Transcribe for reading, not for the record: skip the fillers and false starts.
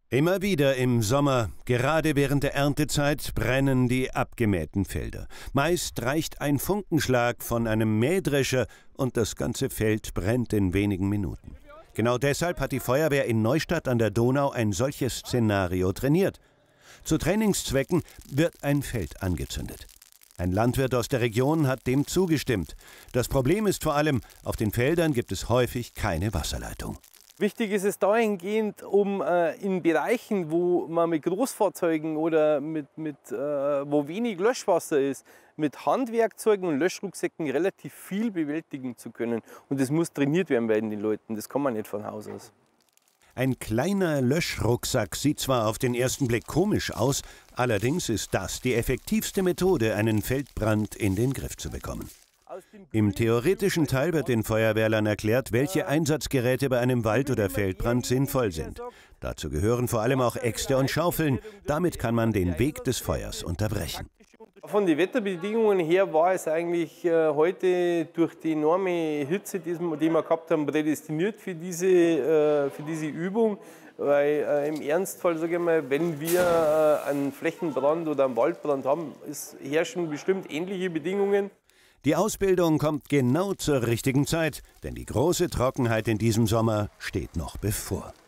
Immer wieder im Sommer, gerade während der Erntezeit, brennen die abgemähten Felder. Meist reicht ein Funkenschlag von einem Mähdrescher und das ganze Feld brennt in wenigen Minuten. Genau deshalb hat die Feuerwehr in Neustadt an der Donau ein solches Szenario trainiert. Zu Trainingszwecken wird ein Feld angezündet. Ein Landwirt aus der Region hat dem zugestimmt. Das Problem ist vor allem, auf den Feldern gibt es häufig keine Wasserleitung. Wichtig ist es dahingehend, um in Bereichen, wo man mit Großfahrzeugen oder wo wenig Löschwasser ist, mit Handwerkzeugen und Löschrucksäcken relativ viel bewältigen zu können. Und das muss trainiert werden bei den Leuten, das kann man nicht von Haus aus. Ein kleiner Löschrucksack sieht zwar auf den ersten Blick komisch aus, allerdings ist das die effektivste Methode, einen Feldbrand in den Griff zu bekommen. Im theoretischen Teil wird den Feuerwehrlern erklärt, welche Einsatzgeräte bei einem Wald- oder Feldbrand sinnvoll sind. Dazu gehören vor allem auch Äxte und Schaufeln. Damit kann man den Weg des Feuers unterbrechen. Von den Wetterbedingungen her war es eigentlich heute durch die enorme Hitze, die wir gehabt haben, prädestiniert für diese Übung. Weil im Ernstfall, sage ich mal, wenn wir einen Flächenbrand oder einen Waldbrand haben, herrschen bestimmt ähnliche Bedingungen. Die Ausbildung kommt genau zur richtigen Zeit, denn die große Trockenheit in diesem Sommer steht noch bevor.